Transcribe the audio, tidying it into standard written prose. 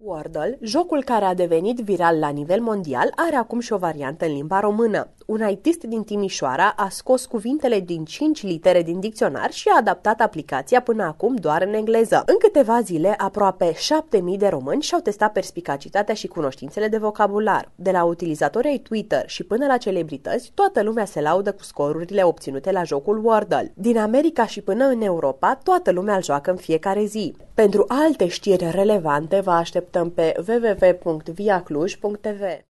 Wordle, jocul care a devenit viral la nivel mondial, are acum și o variantă în limba română. Un ITist din Timișoara a scos cuvintele din 5 litere din dicționar și a adaptat aplicația până acum doar în engleză. În câteva zile, aproape 7.000 de români și-au testat perspicacitatea și cunoștințele de vocabular. De la utilizatorii ai Twitter și până la celebrități, toată lumea se laudă cu scorurile obținute la jocul Wordle. Din America și până în Europa, toată lumea îl joacă în fiecare zi. Pentru alte știri relevante, vă așteptăm pe www.viacluj.tv.